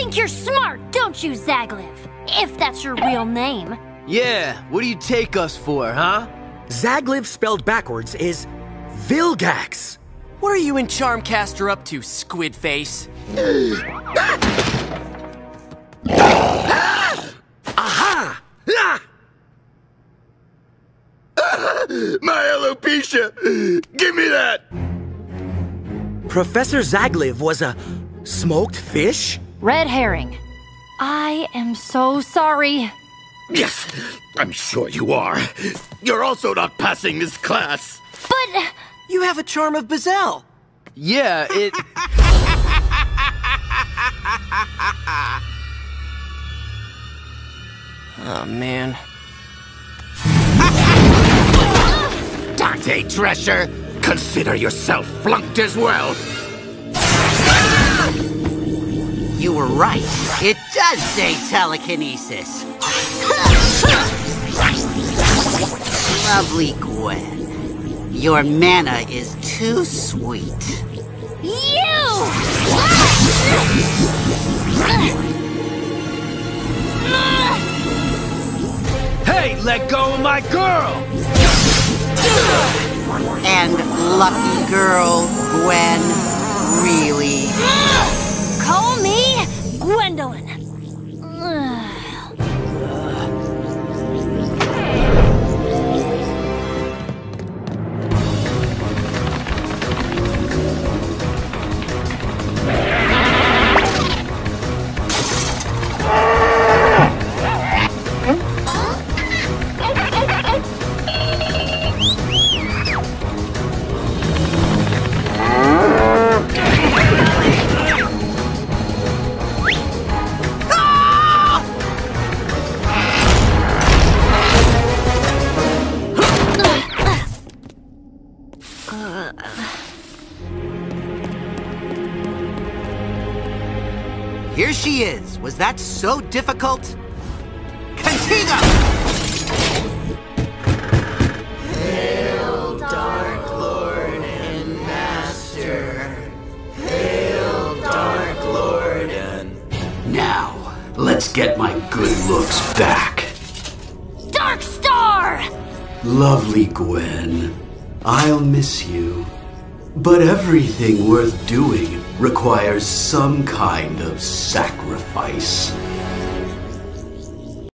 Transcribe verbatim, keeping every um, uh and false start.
think you're smart, don't you, Zagliv? If that's your real name. Yeah, what do you take us for, huh? Zagliv spelled backwards is Vilgax. What are you and Charmcaster up to, squid face? Aha! Ah! My alopecia! Give me that! Professor Zagliv was a smoked fish? Red herring. I am so sorry. Yes, I'm sure you are. You're also not passing this class. But... You have a charm of Bazelle. Yeah, it... Oh, man. Dante Drescher, consider yourself flunked as well. You were right. It does say telekinesis. Lovely Gwen. Your mana is too sweet. You! Hey, let go of my girl! And lucky girl, Gwen, really? Call me Gwendolyn. Here she is. Was that so difficult? Contigo! Hail, Dark Lord and Master. Hail, Dark Lord and... Now, let's get my good looks back. Dark Star! Lovely Gwen, I'll miss you. But everything worth doing requires some kind of sacrifice.